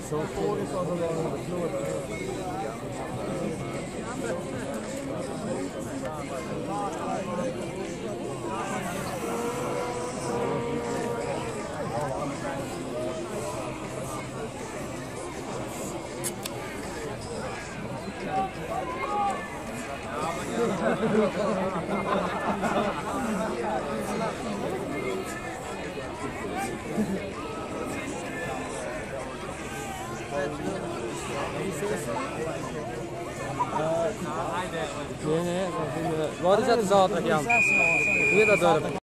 Wat is dat de zaterdag, Jan? Hoe is dat dorp?